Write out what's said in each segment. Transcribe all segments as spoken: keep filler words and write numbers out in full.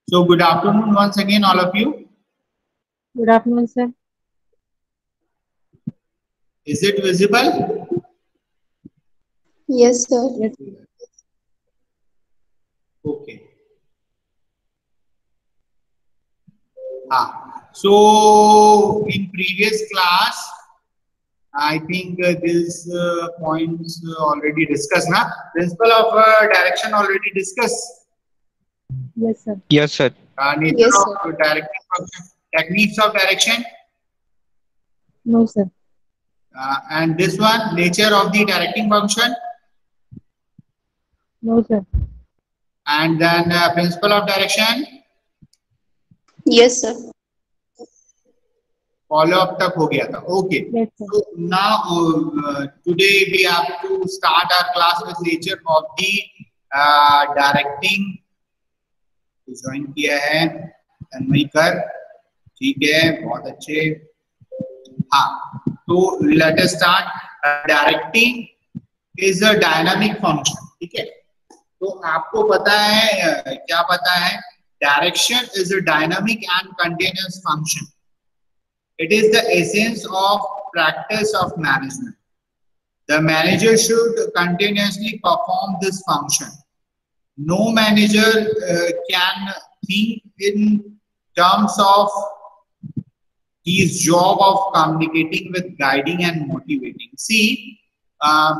So good afternoon once again, all of you. Good afternoon, sir. Is it visible? Yes, sir. Yes. Okay. Ah, so in previous class, I think uh, these uh, points uh, already discussed. Na? Principle of uh, direction already discussed. Yes, sir. Yes, sir. Uh, nature Yes, of sir. directing function, techniques of direction, No, sir. uh, and this one, nature of the directing function, No, sir. and then uh, principle of direction. Yes, sir. Follow up तक हो गया था. Okay, Yes, sir. so now uh, today we have to start our class with nature of the uh, directing. Join किया है तन्मय कर, ठीक है, बहुत अच्छे. हाँ, तो let us start. Directing is a dynamic function. ठीक है, तो आपको पता है, uh, क्या पता है, direction is a dynamic and continuous function. It is the essence of practice of management. The manager should continuously perform this function. No manager uh, can think in terms of his job of communicating with, guiding and motivating. See, uh,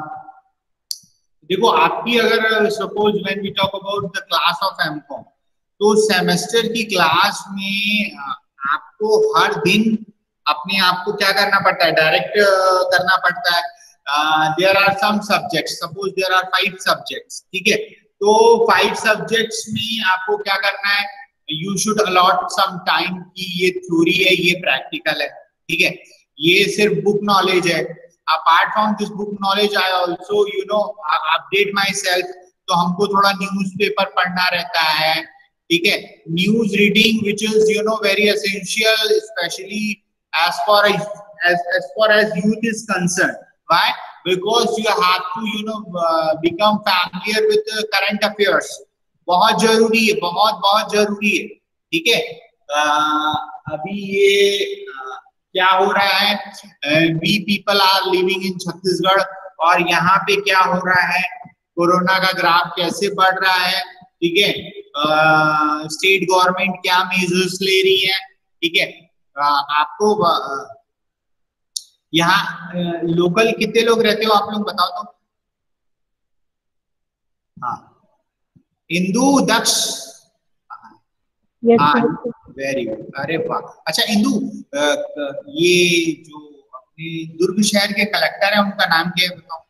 देखो आपकी अगर suppose when we talk about the class of M Com, तो semester की class में uh, आपको हर दिन अपने आप को क्या करना पड़ता है, डायरेक्ट uh, करना पड़ता है. There are some subjects, suppose there are five subjects. ठीक है, तो फाइव सब्जेक्ट्स में आपको क्या करना है, you should allot some time कि ये थ्योरी है, ये प्रैक्टिकल है. ठीक है, ये सिर्फ बुक नॉलेज है. Apart from this book knowledge I also you know update my self. तो हमको थोड़ा न्यूज़पेपर पढ़ना रहता है. ठीक है, news reading which is you know very essential, specially as far as as as far as youth is concerned. Why? Because you have to you know uh, become familiar with the current affairs. बहुत जरूरी है, बहुत बहुत जरूरी है. ठीक है, uh, अभी ये uh, क्या हो रहा है, we people are living in Chhattisgarh, और यहाँ पे क्या हो रहा है, कोरोना का ग्राफ कैसे बढ़ रहा है. ठीक है, स्टेट गवर्नमेंट क्या मेजर्स ले रही है. ठीक है, Uh, आपको uh, यहाँ लोकल uh, कितने लोग रहते हो आप लोग बताओ तो. हाँ, इंदु दक्ष. Very good. अरे वाह, अच्छा इंदु, uh, ये जो अपने दुर्ग शहर के कलेक्टर है उनका नाम क्या है बताओ.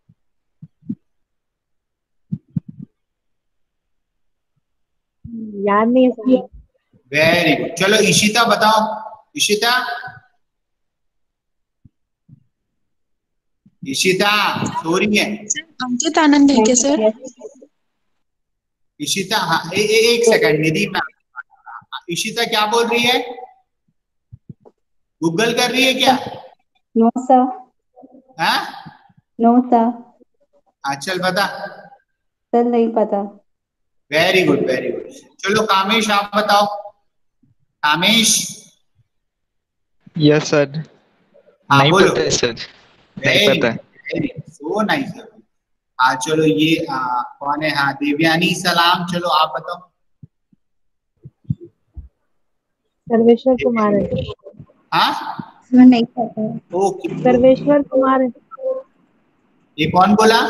याद नहीं है. Very good. चलो इशिता बताओ. इशिता, इशिता सो रही है. अंकित आनंद है क्या सर? इशिता, हाँ ए, ए, एक सेकंड निधि मैम. इशिता क्या बोल रही है, गूगल कर रही है क्या? No sir. हाँ, नो सर. हाँ चल बता. सर नहीं पता. Very good, very good. चलो कामेश आप बताओ. कामेश. Yes sir. नहीं पता है सर, नहीं पता है. So nice. हाँ चलो ये आ, कौन है, हाँ देवयानी सलाम. चलो आप बताओ. सर्वेश्वर कुमार है. हाँ सर नहीं पता. ओके, सर्वेश्वर कुमार है. ये कौन बोला?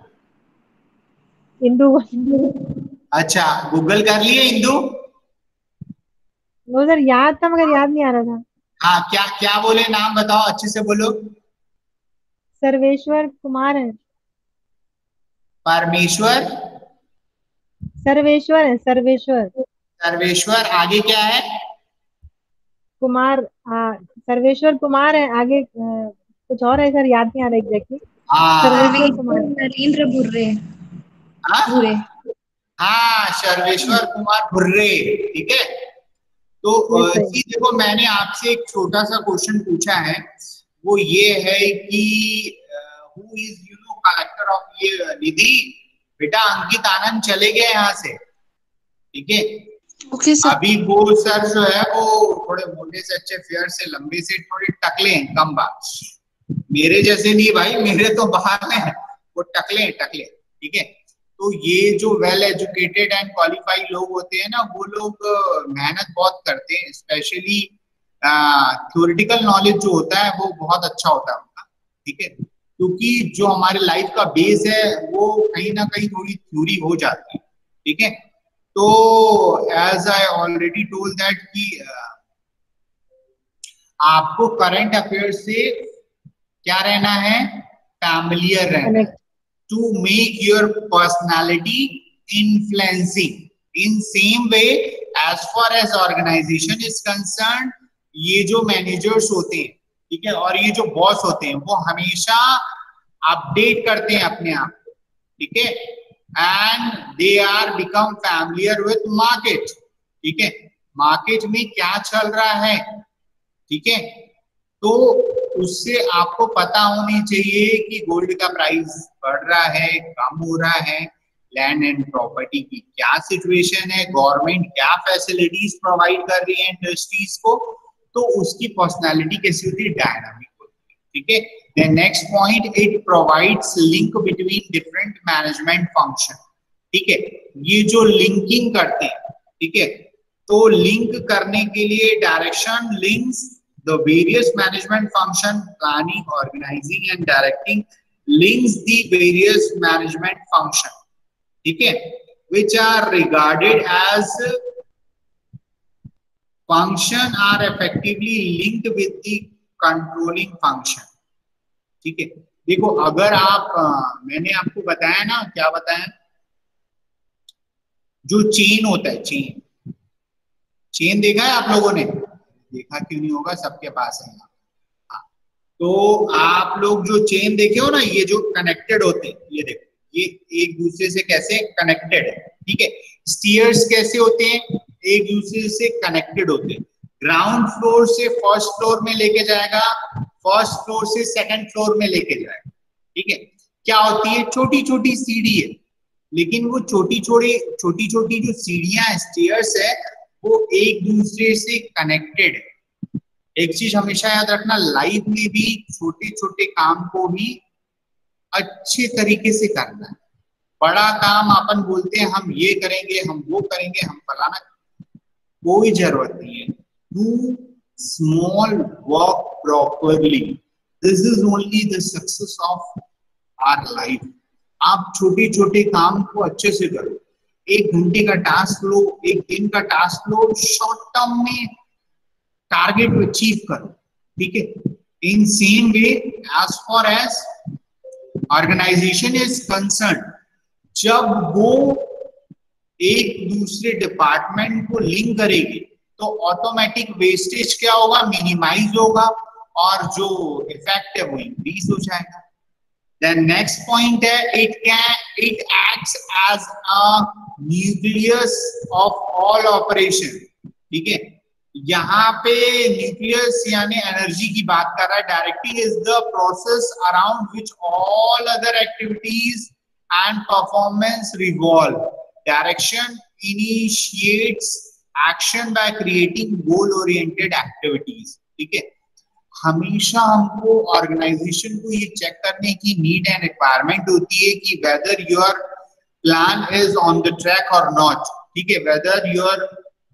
इंदु. अच्छा, गूगल कर लिए इंदु? वो सर याद था मगर याद नहीं आ रहा था. हाँ, क्या क्या बोले, नाम बताओ, अच्छे से बोलो. सर्वेश्वर कुमार है. परमेश्वर. सर्वेश्वर है. सर्वेश्वर. सर्वेश्वर. आगे क्या है? कुमार. हाँ, सर्वेश्वर कुमार है. आगे आ, कुछ और है सर, याद नहीं आ रहा एग्जैक्टली. सर्वेश्वर कुमार. नरेंद्र भुर्रे. भुर्रे. हाँ, सर्वेश्वर कुमार भुर्रे. ठीक है, तो जी देखो मैंने आपसे एक छोटा सा क्वेश्चन पूछा है, वो ये है कि who is you know collector of ये निधि. बेटा अंकित आनंद चले गए यहाँ से. ठीक है, ओके सर। अभी वो सर जो है वो थोड़े मोटे से अच्छे, फेयर से, लंबे से, थोड़े टकले हैं, कम बाल। मेरे जैसे नहीं भाई, मेरे तो बाल हैं, वो टकले हैं, टकले। ठीक है, तो ये जो वेल एजुकेटेड एंड क्वालिफाइड लोग होते हैं ना, वो लोग मेहनत बहुत करते हैं, स्पेशली थ्योरेटिकल नॉलेज जो होता है वो बहुत अच्छा होता है उनका। ठीक है, क्योंकि जो हमारे लाइफ का बेस है वो कहीं ना कहीं थोड़ी थ्योरी हो जाती है। ठीक है, तो as I already told that कि आपको करंट अफेयर से क्या रहना है, फैमिलियर रहना है, to make your personality influencing. In same way as far as organization is concerned, ये जो मैनेजर्स होते हैं, ठीक है, और ये जो बॉस होते हैं, वो हमेशा अपडेट करते हैं अपने आप को। ठीक है, and they are become familiar with market. ठीक है, मार्केट में क्या चल रहा है, ठीक है, तो उससे आपको पता होनी चाहिए कि गोल्ड का प्राइस बढ़ रहा है, कम हो रहा है, लैंड एंड प्रॉपर्टी की क्या सिचुएशन है, गवर्नमेंट क्या फैसिलिटीज प्रोवाइड कर रही है इंडस्ट्रीज को, तो उसकी पर्सनालिटी कैसी होती है, डायनामिक होती है। ठीक है, the next point, it provides link between different management function. ठीक है, ये जो लिंकिंग करते हैं, ठीक है, तो लिंक करने के लिए direction links the various management function, planning, organizing and directing links the various management function, ठीक है, which are regarded as function are effectively linked with the controlling function। ठीक है, देखो अगर आप आ, मैंने आपको बताया ना, क्या बताया, जो चेन होता है, चेन चेन देखा है आप लोगों ने, देखा क्यों नहीं होगा, सबके पास है। हाँ, तो आप लोग जो चेन देखे हो ना, ये जो कनेक्टेड होते हैं, ये देखो, ये एक दूसरे से कैसे कनेक्टेड है। ठीक है, स्टीयर्स कैसे होते हैं, एक दूसरे से कनेक्टेड होते हैं। ग्राउंड फ्लोर से फर्स्ट फ्लोर में लेके जाएगा, फर्स्ट फ्लोर से सेकंड फ्लोर में लेके जाएगा। ठीक है, क्या होती है, छोटी छोटी सीढ़ी है, लेकिन वो छोटी छोटी छोटी छोटी जो सीढ़ियां, स्टेयर्स है, वो एक दूसरे से कनेक्टेड है। एक चीज हमेशा याद रखना, लाइफ में भी छोटे छोटे काम को भी अच्छे तरीके से करना है। बड़ा काम अपन बोलते हैं हम ये करेंगे, हम वो करेंगे, हम फलाना, कोई जरूरत नहीं है। Do small work properly, this is only the success of our life. आप छोटे छोटे काम को अच्छे से करो, एक घंटे का टास्क लो, एक दिन का टास्क लो, शॉर्ट टर्म में टारगेट अचीव करो। ठीक है, in same way as far as organization is concerned, जब वो एक दूसरे डिपार्टमेंट को लिंक करेगी तो ऑटोमेटिक वेस्टेज क्या होगा, मिनिमाइज होगा, और जो इफेक्ट है वो इंक्रीज हो जाएगा। The next point है, it can it acts as a nucleus of all operation। ठीक है, यहाँ पे न्यूक्लियस यानी एनर्जी की बात कर रहा है। Directing is the process around which all other activities and performance revolve. Direction initiates action by creating goal oriented activities. ठीक है, हमेशा हमको ऑर्गेनाइजेशन को ये चेक करने की नीड एंड रिक्वायरमेंट होती है कि whether your plan is on the track और नॉट। ठीक है, वेदर योर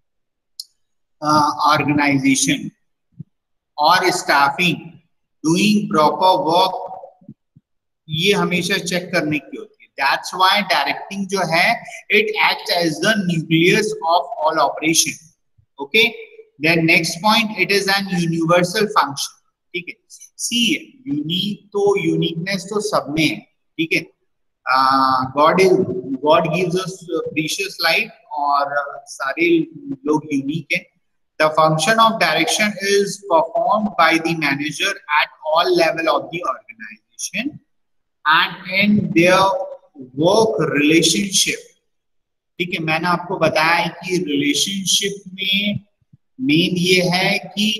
ऑर्गेनाइजेशन और स्टाफिंग डूइंग प्रॉपर वर्क, ये हमेशा चेक करने की होती है। दैट्स व्हाई डायरेक्टिंग जो है, it act as the nucleus of all operation. Okay, then next point, it is an universal function. ठीक है, सी यूनिक, तो यूनिकनेस तो सब में है। ठीक है, God is God gives us precious life, और सारे लोग यूनिक हैं। The function of direction is performed by the manager at all level of the organization and in their work relationship. ठीक है, मैंने आपको बताया है कि रिलेशनशिप में मेन ये है कि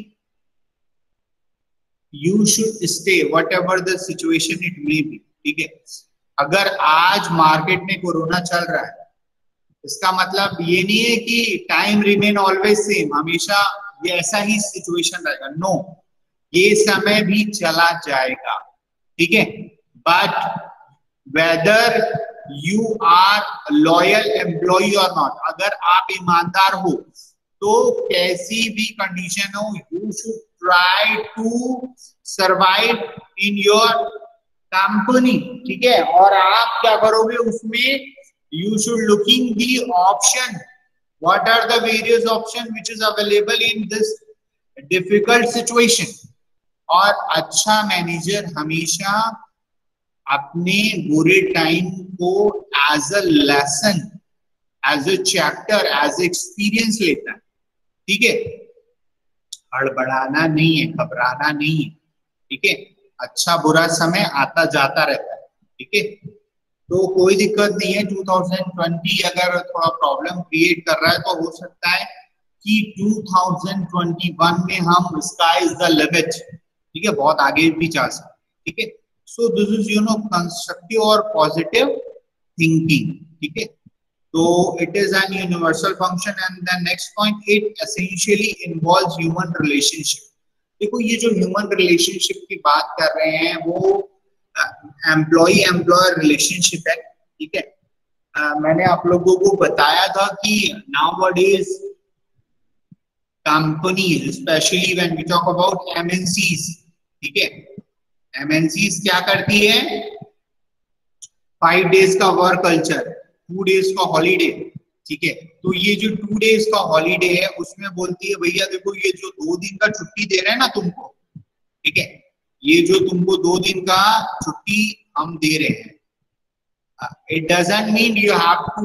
you should stay whatever the situation it may be. ठीक है, अगर आज मार्केट में कोरोना चल रहा है, इसका मतलब ये नहीं है कि टाइम रिमेन ऑलवेज सेम, हमेशा ये ऐसा ही सिचुएशन रहेगा, नो, ये समय भी चला जाएगा, ठीक है। But whether you are loyal employee और नॉट, अगर आप ईमानदार हो तो कैसी भी कंडीशन हो, you should try to survive in your company, ठीक है। और आप क्या करोगे उसमें, you should looking the option, what are the various option which is available in this difficult situation। और अच्छा मैनेजर हमेशा अपने बुरे टाइम को as a lesson, as a chapter, as experience लेता है, ठीक है। हड़बड़ाना नहीं है, घबराना नहीं है, ठीक है। अच्छा बुरा समय आता जाता रहता है, ठीक है। तो कोई दिक्कत नहीं है, टू थाउजेंड ट्वेंटी अगर थोड़ा प्रॉब्लम क्रिएट कर रहा है तो हो सकता है कि टू थाउजेंड ट्वेंटी वन में हम स्काई इज द लिमिट, ठीक है, बहुत आगे भी जा सकते, ठीक है। So this is you know constructive और पॉजिटिव थिंकिंग, ठीक है। तो it is an universal function. And the next point, it essentially involves human relationship. देखो ये जो ह्यूमन रिलेशनशिप की बात कर रहे हैं वो एम्प्लॉय एम्प्लॉयर रिलेशनशिप है, ठीक है। uh, मैंने आप लोगों को बताया था कि nowadays companies, especially when we talk about M N Cs, ठीक है, M N Cs क्या करती है, फाइव डेज का वर्क कल्चर, टू डेज का हॉलीडे, ठीक है। तो ये जो टू डेज का हॉलीडे है उसमें बोलती है भैया देखो ये जो दो दिन का छुट्टी दे रहे हैं ना तुमको, ठीक है, ये जो तुमको दो दिन का छुट्टी हम दे रहे हैं, it doesn't mean you have to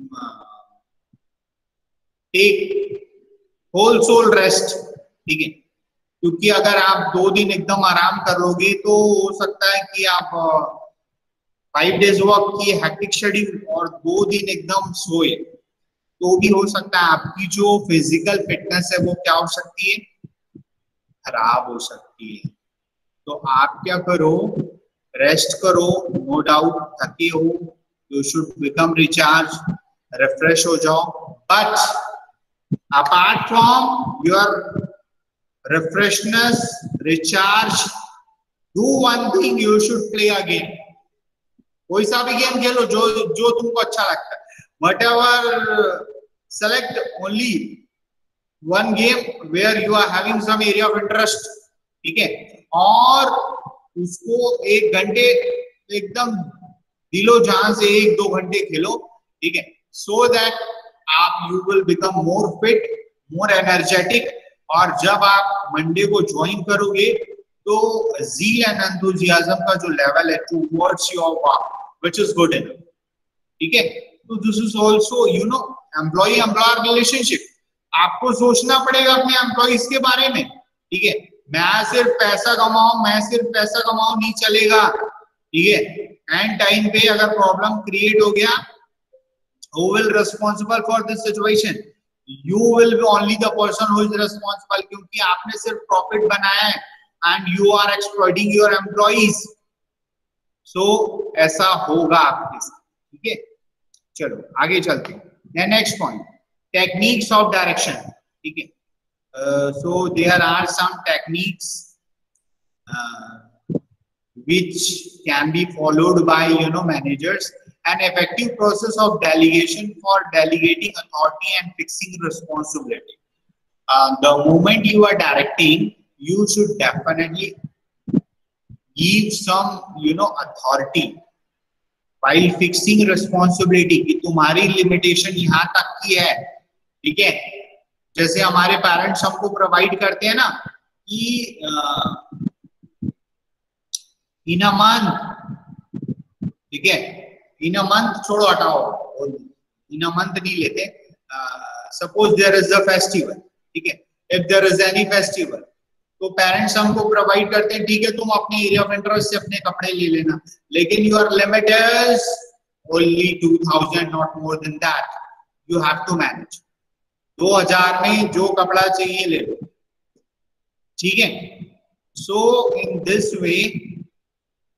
take whole sole rest, ठीक है। क्योंकि अगर आप दो दिन एकदम आराम कर लोगे तो हो सकता है कि आप फाइव डेज वर्क की हैक्टिक शेड्यूल और दो दिन एकदम सोए, तो भी हो सकता है आपकी जो फिजिकल फिटनेस है वो क्या हो सकती है, खराब हो सकती है। तो आप क्या करो, रेस्ट करो, नो डाउट थके हो, you should become recharge, refresh हो जाओ। But apart from your refreshness, recharge, do one thing, you should play a game. कोई सा भी गेम खेलो जो जो तुमको अच्छा लगता है, whatever, select only one game where you are having some area of interest, ठीक है। और उसको एक घंटे एकदम दिलो जान से एक दो घंटे खेलो, ठीक है, सो दैट आप you will become more fit, more energetic. और जब आप मंडे को ज्वाइन करोगे तो ज़ील एंड एंथुसियाज्म का जो लेवल है towards your work which is good enough, ठीक है। तो this is also you know employee employer relationship. आपको सोचना पड़ेगा अपने एम्प्लॉइज के बारे में, ठीक है। मैं सिर्फ पैसा कमाऊं, मैं सिर्फ पैसा कमाऊं नहीं चलेगा, ठीक है। एंड टाइम पे अगर प्रॉब्लम क्रिएट हो गया, who will responsible for this situation? You will be only the person who is responsible, क्योंकि आपने सिर्फ प्रॉफिट बनाया है and you are exploiting your employees. So ऐसा होगा आपके साथ, ठीक है। चलो आगे चलते हैं। Next point, techniques of direction, ठीक है। Uh, so there are some techniques uh, which can be followed by you know managers. An effective process of delegation for delegating authority and fixing responsibility. Uh, the moment you are directing, you should definitely give some you know authority while fixing responsibility कि तुम्हारी limitation यहाँ तक की है, ठीक है। जैसे हमारे पेरेंट्स हमको प्रोवाइड करते हैं ना कि इन अ मंथ, ठीक है, इन अ मंथ छोड़ो हटाओ, इन अ मंथ नहीं लेते, suppose there is a festival, ठीक है, if there is any festival तो पेरेंट्स हमको प्रोवाइड करते हैं, ठीक है, तुम अपने एरिया ऑफ इंटरेस्ट से अपने कपड़े ले लेना, लेकिन your limit is only two thousand, not more than that, you have to manage. दो हजार में जो कपड़ा चाहिए ले लो, ठीक है। So in this way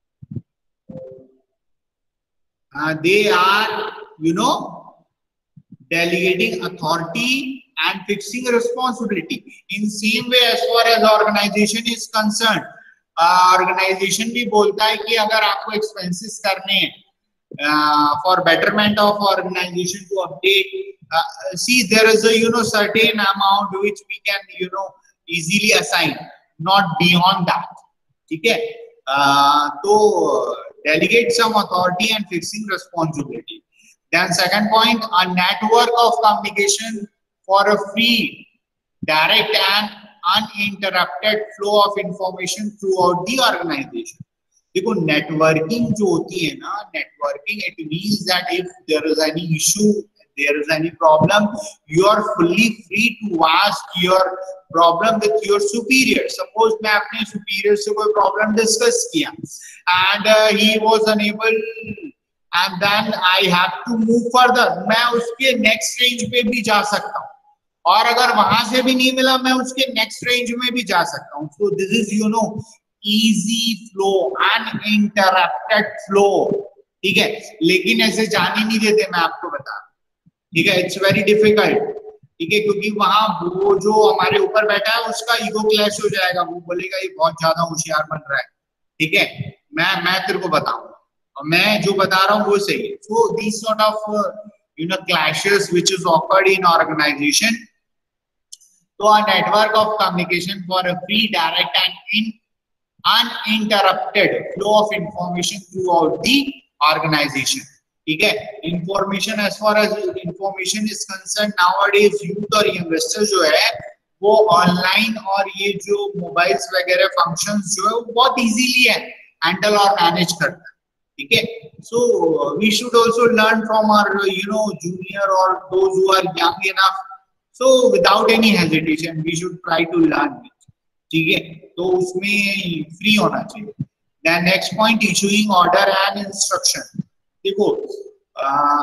they are you know delegating authority and fixing responsibility. In same way as far as organization is concerned, organization uh, भी बोलता है कि अगर आपको एक्सपेंसेस करने हैं for betterment of organization to update, see there is a you know certain amount which we can you know easily assign, not beyond that. ठीक है, uh, तो delegate some authority and fixing responsibility. Then second point, a network of communication for a free, direct and uninterrupted flow of information throughout the organization. देखो networking जो होती है ना, networking it means that if there is any issue, there is any problem, you are fully free to ask your problem with your superior. Suppose मैं अपने superior से कोई problem discuss किया and uh, he was unable and then I have to move further, मैं उसके next range पे भी जा सकता हूँ और अगर वहां से भी नहीं मिला मैं उसके next range में भी जा सकता हूँ. So this is you know easy flow, uninterrupted flow. ठीक है, लेकिन ऐसे जाने नहीं देते, मैं आपको बता. ठीक है, इट्स वेरी डिफिकल्ट. ठीक है, क्योंकि वहां वो जो हमारे ऊपर बैठा है उसका ईगो क्लैश हो जाएगा, वो बोलेगा ये बहुत ज्यादा होशियार बन रहा है. ठीक है, मैं मैं तेरे को बताऊंगा और मैं जो बता रहा हूँ वो सही है. So this sort of you know clashes which is awkward in organization. तो a network of communication for a free, direct and in uninterrupted flow of information throughout the organization. ठीक है, information as far as information is concern nowadays youth और youngsters जो है वो online और ये जो मोबाइल्स वगैरह फंक्शंस जो है वो बहुत इजीली है हैंडल और मैनेज करता है. ठीक है, so we should also learn from our you know junior और those who are young enough. So without any hesitation we should try to learn. ठीक है, तो उसमें फ्री होना चाहिए. Then next point, issuing order and instruction. देखो आ,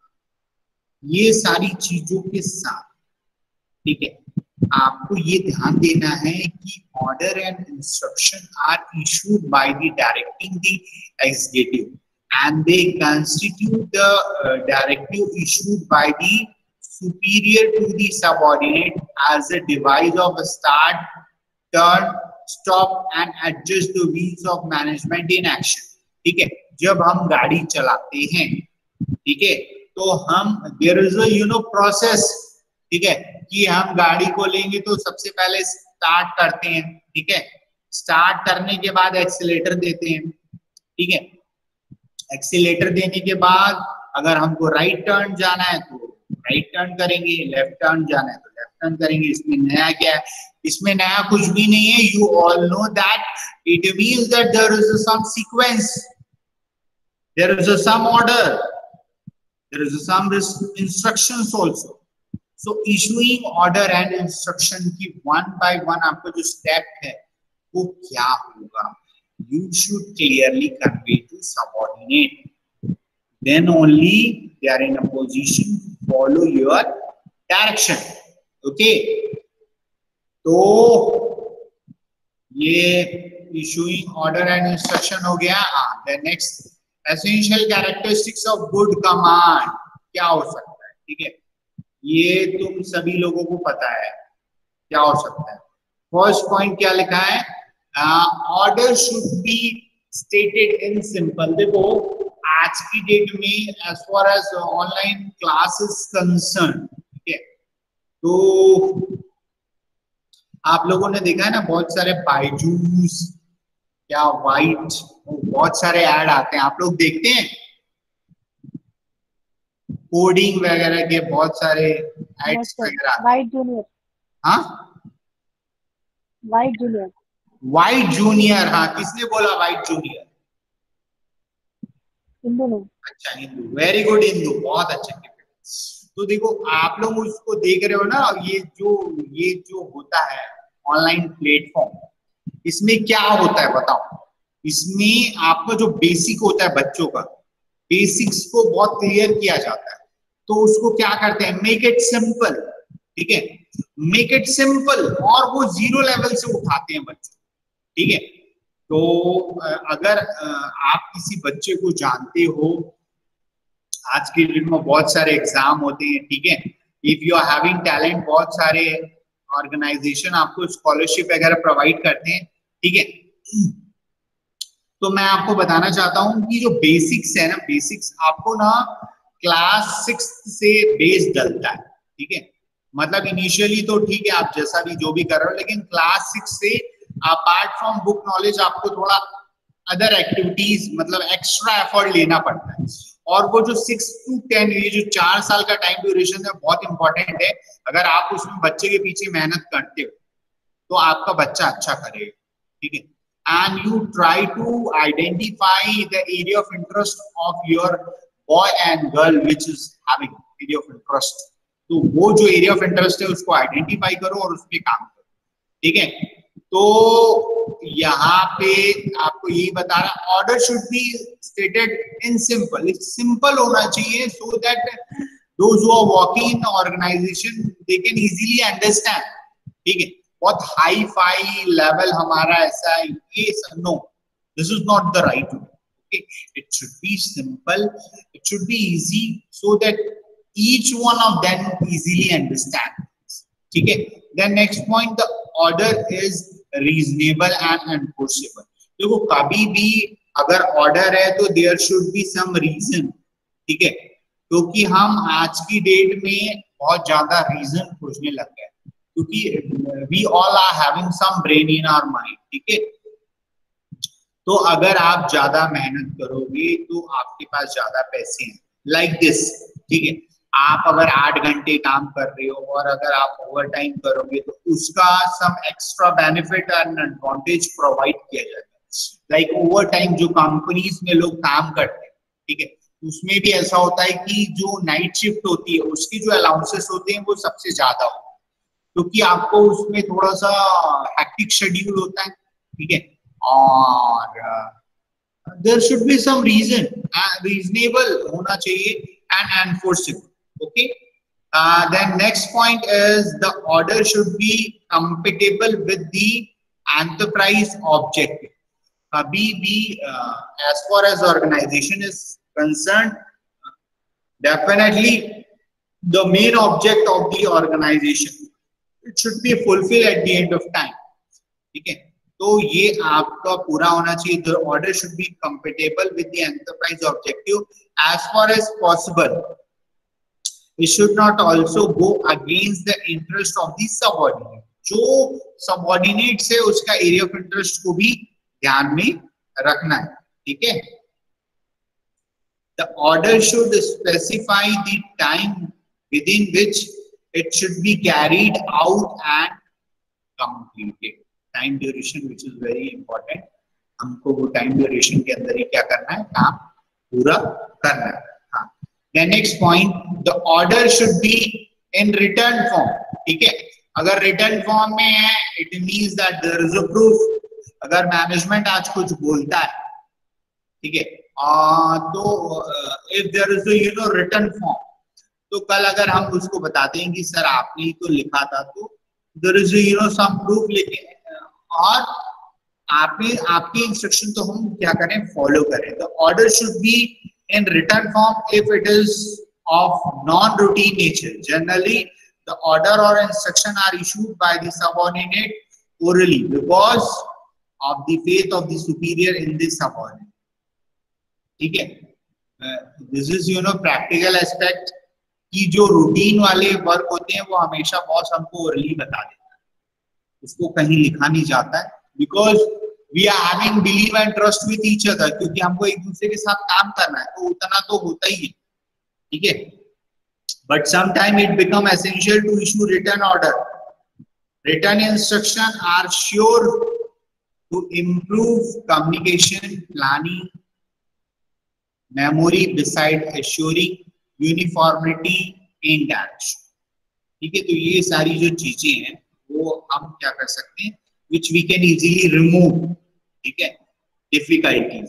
ये सारी चीजों के साथ ठीक है आपको ये ध्यान देना है कि order and instruction are issued by the directing the executive and they constitute the directive issued by the superior to the subordinate as a device of start, turn, stop and adjust the wheels of management in action. ठीक है, जब हम गाड़ी चलाते हैं ठीक है तो हम there is a you know process. ठीक है, कि हम गाड़ी को लेंगे तो सबसे पहले स्टार्ट करते हैं. ठीक है, स्टार्ट करने के बाद एक्सीलेटर देते हैं. ठीक है, एक्सीलेटर देने के बाद अगर हमको राइट टर्न जाना है तो राइट टर्न करेंगे, लेफ्ट टर्न जाना है तो लेफ्ट टर्न करेंगे. इसमें नया क्या है? इसमें नया कुछ भी नहीं है. You all know that it means that there is some sequence, there is a some order, there is a some instructions also. So issuing order and instruction की one by one आपको जो step है वो क्या होगा? You should clearly convey to subordinate, then only they are in a position to follow your direction. Okay, तो ये issuing order and instruction हो गया. हाँ, then next essential characteristics of good command क्या हो सकता है? ठीक है, ये तुम सभी लोगों को पता है क्या हो सकता है. फर्स्ट पॉइंट क्या लिखा है? Order should be stated in simple. देखो आज की डेट में as far as online class is concern, ठीक है, तो आप लोगों ने देखा है ना बहुत सारे बायजूस या वाइट बहुत सारे ऐड आते हैं, आप लोग देखते हैं कोडिंग वगैरह के बहुत सारे एड्स वगैरह. White junior. हाँ, वाइट जूनियर. White junior. हाँ, किसने बोला वाइट जूनियर? हिंदू ने. अच्छा, हिंदू. वेरी गुड हिंदू, बहुत अच्छा. तो देखो आप लोग उसको देख रहे हो ना, ये जो ये जो होता है ऑनलाइन प्लेटफॉर्म, इसमें क्या होता है बताओ? इसमें आपका जो बेसिक होता है बच्चों का, बेसिक्स को बहुत क्लियर किया जाता है. तो उसको क्या करते हैं? Make it simple. ठीक है, मेक इट सिंपल, और वो जीरो लेवल से उठाते हैं बच्चों. ठीक है, तो अगर आप किसी बच्चे को जानते हो, आज की डेट में बहुत सारे एग्जाम होते हैं, ठीक है। If you are having talent, बहुत सारे ऑर्गेनाइजेशन आपको स्कॉलरशिप वगैरह प्रोवाइड करते हैं, ठीक है। तो मैं आपको बताना चाहता हूं कि जो बेसिक्स है ना, बेसिक्स आपको ना क्लास सिक्स से बेस डलता है, ठीक है। मतलब इनिशियली तो ठीक है, आप जैसा भी जो भी कर रहे हो, लेकिन क्लास सिक्स से अपार्ट फ्रॉम बुक नॉलेज आपको थोड़ा अदर एक्टिविटीज, मतलब एक्स्ट्रा एफर्ट लेना पड़ता है। और वो जो सिक्स टू टेन, ये जो चार साल का टाइम ड्यूरेशन है, बहुत इंपॉर्टेंट है। अगर आप उसमें बच्चे के पीछे मेहनत करते हो तो आपका बच्चा अच्छा करेगा, ठीक है। And you try to identify the area of interest of your boy and girl which is having area of interest. तो वो जो एरिया ऑफ इंटरेस्ट है उसको आइडेंटिफाई करो और उस पर काम करो, ठीक है। तो यहाँ पे आपको यही बता रहा, order should be stated in simple, simple होना चाहिए, so that those who are working in organization they can easily understand, ठीक है। बहुत हाई फाई लेवल हमारा ऐसा है, ये no, this is not the right way, okay. It should be simple, it should be easy, so that each one of them easily understand, ठीक है। Then next point, the order is reasonable and enforceable. देखो कभी भी अगर order है तो there should be some reason, ठीक है। क्योंकि हम आज की डेट में बहुत ज्यादा रीजन खोजने लग गए, क्योंकि we all are having some brain in our mind, ठीक है। तो अगर आप ज्यादा मेहनत करोगे तो आपके पास ज्यादा पैसे हैं, लाइक दिस, ठीक है। आप अगर आठ घंटे काम कर रहे हो और अगर आप ओवर टाइम करोगे तो उसका some extra benefit and advantage provide किया जाता है। लाइक ओवर टाइम जो कंपनीज में लोग काम करते हैं, ठीक है, उसमें भी ऐसा होता है कि जो नाइट शिफ्ट होती है उसकी जो अलाउंसेस होते हैं वो सबसे ज्यादा होते हैं, क्योंकि आपको उसमें थोड़ा सा हैक्टिक शेड्यूल होता है, ठीक है। और there should be some reason, reasonable होना चाहिए and enforceable, okay. Uh, then next point is the order should be compatible with the enterprise objective. Abhi bhi, uh, as far as organization is concerned, definitely the main object of the organization, it should be fulfilled at the end of time, ठीक है। तो ये आपका पूरा होना चाहिए। The order should be compatible with the enterprise objective as far as possible. It should not also go against the interest of the subordinate. जो subordinates है उसका area of interest को भी ध्यान में रखना है, ठीक है। The order should specify the time within which it should be carried out and completed. Time duration, which is very important. हमको वो time duration के अंदर ही क्या करना है, काम पूरा करना है। The next point, the order should be in written form, ठीक है। अगर written form में है, it means that there is a proof. अगर मैनेजमेंट आज कुछ बोलता है, ठीक है, तो if there is a you know written form, तो कल अगर हम उसको बताते हैं कि सर आपने ही तो लिखा था, तो there is a you know some proof, लेकिन और आपने आपकी इंस्ट्रक्शन तो हम क्या करें, फॉलो करें। The order should be in written form if it is of non-routine nature. Generally, the order or instruction are issued by the subordinate orally because of the faith of the superior in the subordinate. ठीक है, this is you know practical aspect कि जो routine वाले work होते हैं वो हमेशा boss हमको orally बता देता है, उसको कहीं लिखा नहीं जाता है, because we are having belief and trust with each other, क्योंकि हमको एक दूसरे के साथ काम करना है, तो उतना तो होता ही है, ठीक है। But sometime it become essential to issue written order. Written instruction are sure to improve communication, planning, memory, beside assuring uniformity in direction, ठीक है। तो ये सारी जो चीजें हैं वो हम क्या कर सकते हैं, which we can easily remove, ठीक है, difficulties.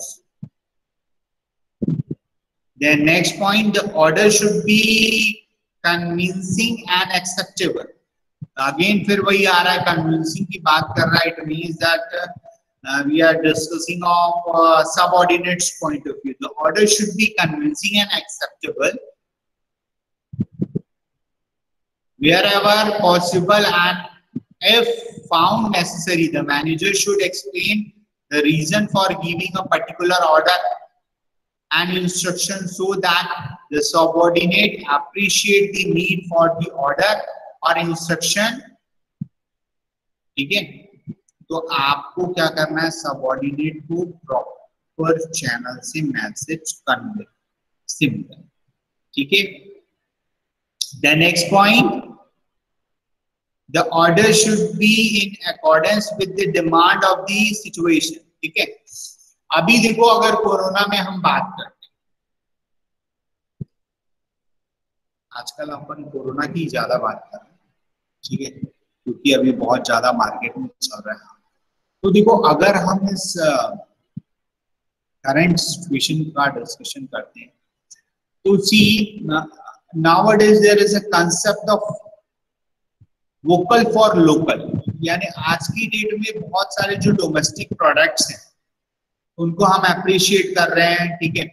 Then next point, the order should be convincing and acceptable. Again फिर वही आ रहा है, convincing की बात कर रहा है, it means that uh, we are discussing of uh, subordinates point of view. The order should be convincing and acceptable wherever possible, and if found necessary, the manager should explain the reason for giving a particular order and instruction so that the subordinate appreciate the need for the order or instruction. ठीक है, तो आपको क्या करना है, subordinate को proper channel से message convey, simple. ठीक है. The next point, the order should be in accordance with the demand of the situation. ठीक है. अभी देखो, अगर कोरोना में हम बात करते हैं, आजकल अपन कोरोना की ज्यादा बात कर रहे हैं. ठीक है, क्योंकि अभी बहुत ज्यादा मार्केट में चल रहा है. तो देखो, अगर हम इस करंट सिचुएशन का डिस्कशन करते हैं, तो सी nowadays there is a concept of vocal for local. यानी आज की डेट में बहुत सारे जो डोमेस्टिक प्रोडक्ट्स हैं उनको हम अप्रिशिएट कर रहे हैं. ठीक है,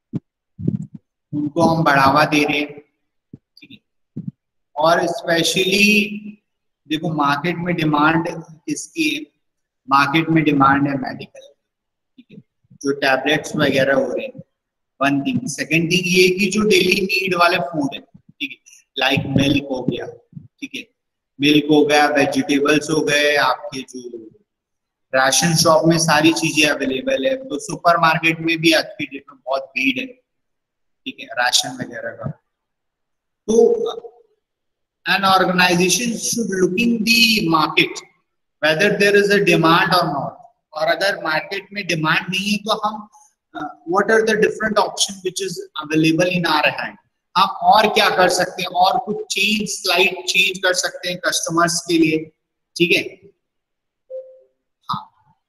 उनको हम बढ़ावा दे रहे हैं. ठीक है, और स्पेशली देखो मार्केट में डिमांड किसकी है, मार्केट में डिमांड है मेडिकल. ठीक है, जो टैबलेट्स वगैरह हो रहे हैं, वन थिंग. सेकेंड थिंग ये कि जो डेली नीड वाले फूड है, ठीक है, लाइक मिल्क हो गया. ठीक है, मिल्क हो गया, वेजिटेबल्स हो गए, आपके जो राशन शॉप में सारी चीजें अवेलेबल है. तो सुपर मार्केट में भी आज की डेट में बहुत भीड़ है. ठीक है, राशन वगैरह का. तो an organization should looking the market whether there is a demand or not. और अगर मार्केट में डिमांड नहीं है तो हम what are the different options which is available in our hand, हम और क्या कर सकते हैं, और कुछ चेंज स्लाइड चेंज कर सकते हैं कस्टमर्स के लिए. ठीक है. हाँ.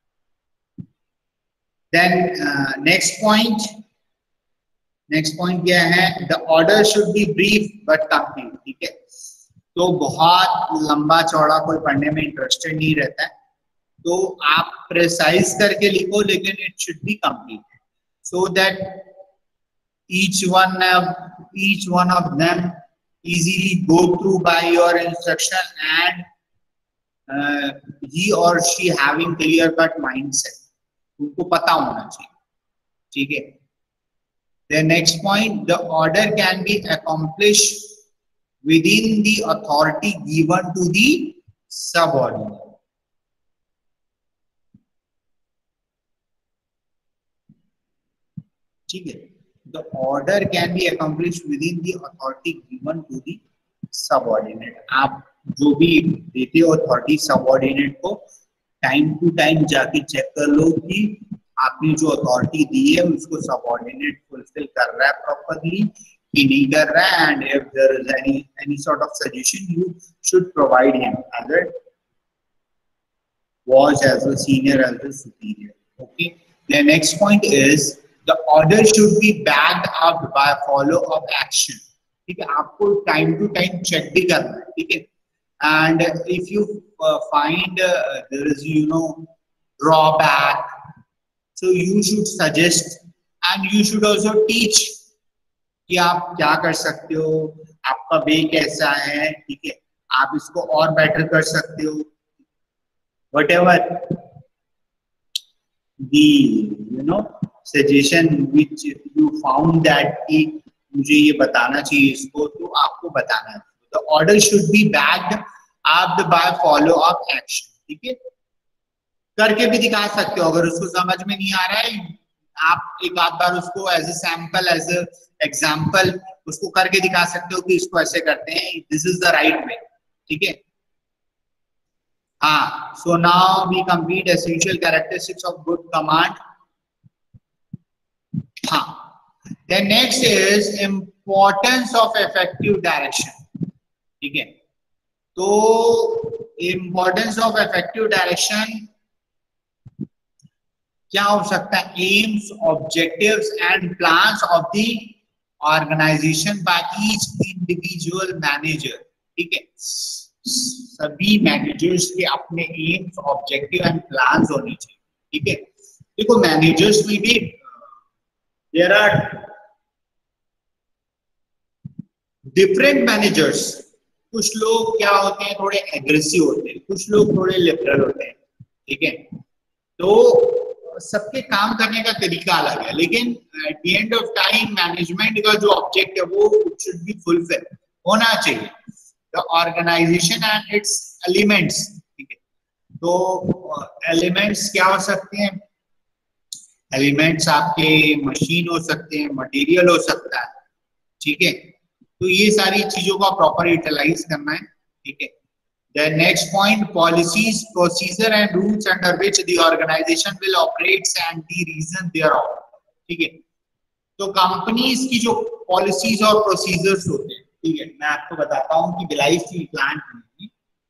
Then next point, next point क्या है, the order should be brief but complete. ठीक है, तो बहुत लंबा चौड़ा कोई पढ़ने में इंटरेस्टेड नहीं रहता है, तो आप प्रिसाइज करके लिखो, लेकिन it should be complete so that each one of each one of them easily go through by your instruction, and uh, he or she having clear cut mindset, उनको पता होना चाहिए. ठीक है. The next point, the order can be accomplished within the authority given to the subordinate. ठीक है, the order can be accomplished within the authority given to the subordinate. आप जो भी देते हो अथॉरिटी सबऑर्डिनेट को, टाइम टू टाइम जाके check कर लो कि आपने जो अथॉरिटी दी है उसको सबऑर्डिनेट फुलफिल कर रहा है प्रॉपरली कि नहीं कर रहा है. And if there is any any sort of suggestion you should provide him as a watch, as a senior, as a superior. Okay. The next point is the order should be backed up by follow up action. ठीक है, आपको time to time check भी करना है. ठीक है, and if you find there is you know drawback, so you should suggest and you should also teach कि आप क्या कर सकते हो, आपका वे कैसा है. ठीक है, आप इसको और बेटर कर सकते हो. whatever the you know suggestion which you found that कि मुझे ये बताना चाहिए इसको, तो आपको बताना है. The order should be backed up by follow up action. ठीक है, करके भी दिखा सकते हो. अगर उसको समझ में नहीं आ रहा है, आप एक आध बार उसको as a sample, as a example उसको करके दिखा सकते हो कि इसको ऐसे करते हैं, this is the right way. ठीक है. हाँ, so now we complete essential characteristics of good command. हाँ, then next is importance of effective direction. ठीक है, तो importance of effective direction क्या हो सकता है? Aims, objectives and plans of the organization by each individual manager. ठीक है, सभी मैनेजर्स के अपने एम्स, ऑब्जेक्टिव एंड प्लान्स होने चाहिए. ठीक है, देखो मैनेजर्स में भी देयर आर डिफरेंट मैनेजर्स। कुछ लोग क्या होते हैं, थोड़े एग्रेसिव होते हैं, कुछ लोग थोड़े लिबरल होते हैं, ठीक है। तो सबके काम करने का तरीका अलग है, लेकिन at the end of time management का जो ऑब्जेक्ट है वो शुड बी फुलफिल होना चाहिए, the organization and its elements, ठीक है। तो एलिमेंट्स क्या हो सकते हैं, एलिमेंट्स आपके मशीन हो सकते हैं, मटेरियल हो सकता है, ठीक है। तो ये सारी चीजों का प्रॉपर यूटिलाइज करना है, ठीक है। The next point, policies, procedure and rules under which the organization will operate and the reason thereof, ठीक है। तो कंपनीज की जो पॉलिसीज और प्रोसीजर्स होते हैं, ठीक है, मैं आपको बताता हूं कि भिलाई स्टील प्लांट में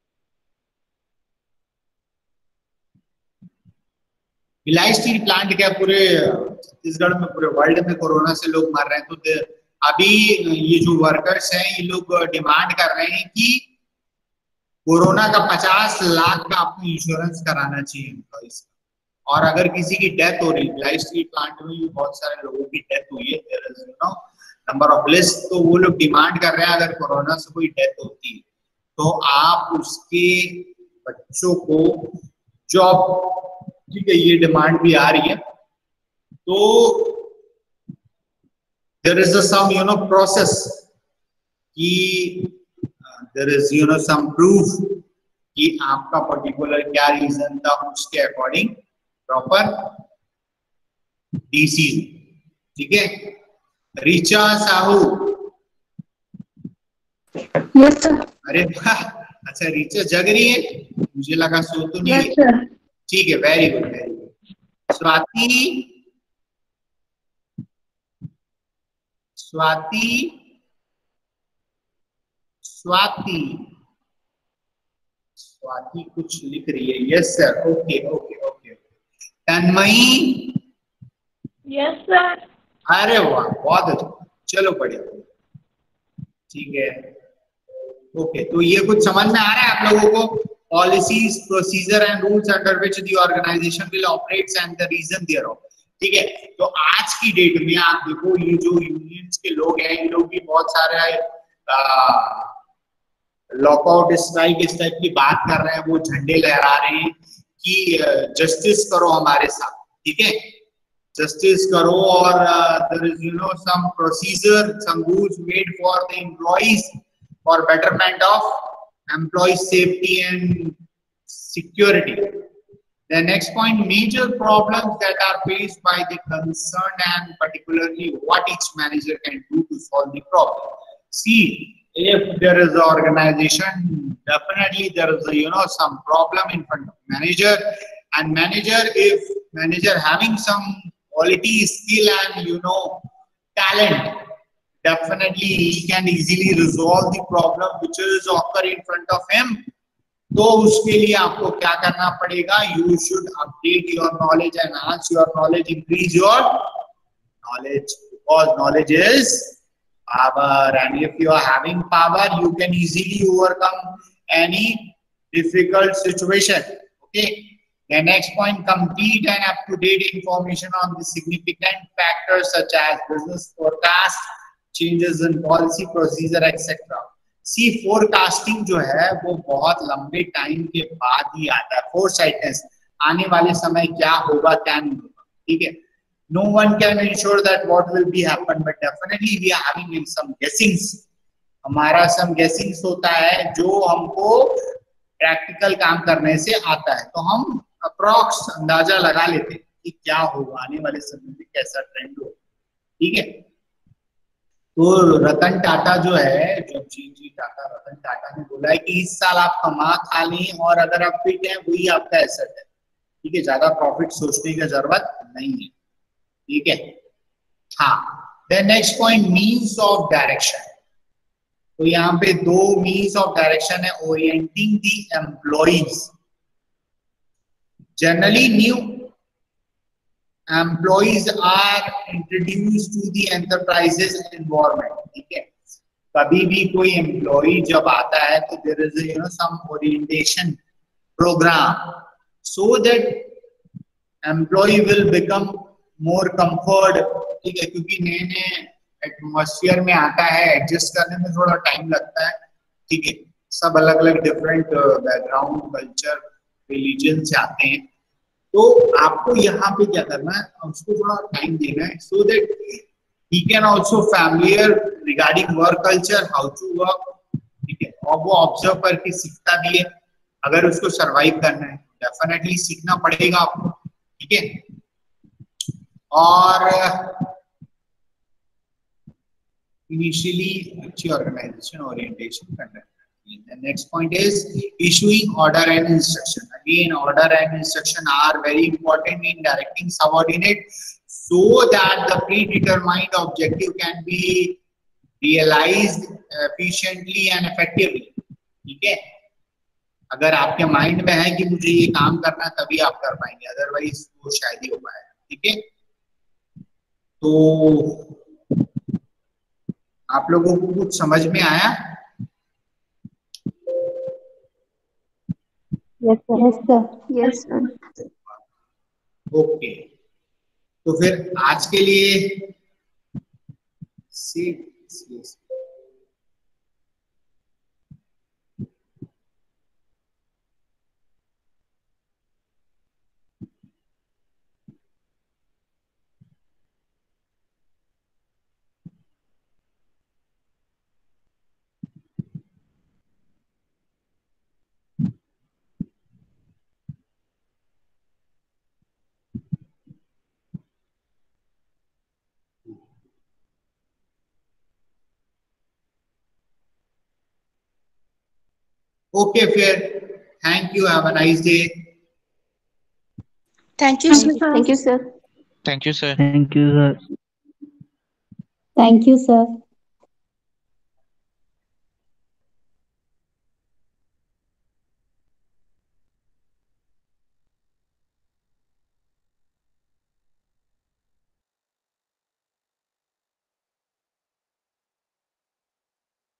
भिलाई स्टील प्लांट क्या पूरे छत्तीसगढ़ में, पूरे वर्ल्ड में कोरोना से लोग मर रहे हैं। तो अभी ये जो वर्कर्स हैं ये लोग डिमांड कर रहे हैं कि कोरोना का पचास लाख का आपको इंश्योरेंस कराना चाहिए एम्प्लॉइज का। और अगर किसी की डेथ हो रही है, भिलाई स्टील प्लांट में बहुत सारे लोगों की डेथ हुई है, नंबर ऑफ लिस्ट, तो वो लोग डिमांड कर रहे हैं अगर कोरोना से कोई डेथ होती है तो आप उसके बच्चों को जॉब, ठीक है, ये डिमांड भी आ रही है। तो there is a some you know process कि uh, there is you know some proof कि आपका पर्टिकुलर क्या रीजन था, उसके अकॉर्डिंग प्रॉपर डीसी, ठीक है। Richa Sahu, yes sir. अरे वाह, अच्छा रीचा जग रही है, मुझे लगा सो तो नहीं यस सर। ठीक है, very good very good. Swati, Swati Swati Swati कुछ लिख रही है, yes sir, okay okay okay. Tanmayi, yes sir. अरे वाह, बहुत अच्छा, चलो बढ़िया, ठीक है, ओके। तो ये कुछ समझ में आ रहा है आप लोगों को, policies, procedure and rules under which the organization will operate and the reason thereof, ठीक है। तो आज की डेट में आप देखो ये जो यूनियंस के लोग हैं, ये लोग भी बहुत सारे लॉकआउट स्ट्राइक इस टाइप की बात कर रहे हैं, वो झंडे लहरा रहे हैं कि जस्टिस करो हमारे साथ, ठीक है, जस्टिस करो। और there is you know some procedure, some rules made for the employees for betterment of employ safety and security. The next point, major problems that are faced by the concerned and particularly what each manager can do to solve the problem. See, if there is an organization, definitely there is a, you know some problem in front of manager, and manager, if manager having some quality, skill and you know talent, definitely he can easily resolve the problem which is occur in front of him. तो उसके लिए आपको क्या करना पड़ेगा, you should update your knowledge, enhance your knowledge, increase your knowledge, because knowledge is power, and if you are having power you can easily overcome any difficult situation, okay. The next point, complete and up-to-date information on the significant factors such as business forecast, changes in policy, procedure, et cetera. See forecasting जो है वो बहुत लंबे time के बाद ही आता है, फोरसाइटनेस, आने वाले समय क्या होगा क्या नहीं होगा, ठीक है। No one can ensure that what will be happen, but definitely we are having some guessings, हमारा सम गेसिंग्स होता है जो हमको प्रैक्टिकल काम करने से आता है, तो हम अप्रॉक्स अंदाजा लगा लेते हैं कि क्या होगा आने वाले समय में, कैसा ट्रेंड होगा, ठीक है। तो रतन टाटा जो है, जो जी जी टाटा, रतन टाटा ने बोला है कि इस साल आप कमा खा लें और अगर आप फिट हैं वही आपका एसेट है, ठीक है, ज्यादा प्रॉफिट सोचने की जरूरत नहीं है, ठीक है। हाँ, the next point, means of direction. तो यहाँ पे दो मीन्स ऑफ डायरेक्शन है, orienting the employees, generally new employees are introduced to the enterprises environment, ठीक है। कभी भी कोई एम्प्लॉई जब आता है तो there is a, you know some orientation program so that employ will become more comfort, ठीक है, क्योंकि नए नए एटमॉस्फेयर में आता है, एडजस्ट करने में थोड़ा टाइम लगता है, ठीक है, सब अलग अलग डिफरेंट बैकग्राउंड, कल्चर, रिलीजन से आते हैं, तो आपको यहाँ पे क्या करना है, उसको थोड़ा टाइम देना है, so that he can also familiar regarding work culture, how to work, ठीक है, और वो ऑब्जर्व करके सीखता भी है। अगर उसको सरवाइव करना है डेफिनेटली सीखना पड़ेगा आपको, ठीक है। और इनिशियली अच्छी ऑर्गेनाइजेशन ओरिएंटेशन करना है। The next point is issuing order and instruction. Again, order and instruction are very important in directing subordinate, so that the predetermined objective can be realized efficiently and effectively. ठीक है, अगर आपके mind में है कि मुझे ये काम करना है तभी आप कर पाएंगे, अदरवाइज वो शायद ही हो पाएगा, ठीक है। तो आप लोगों को कुछ समझ में आया? Yes, sir. Yes, sir. Yes, sir. Okay, तो फिर आज के लिए सी, सी, सी। Okay, fair. Thank you. Have a nice day. Thank you, sir. Thank you, sir. Thank you, sir. Thank you, sir. Thank you, sir.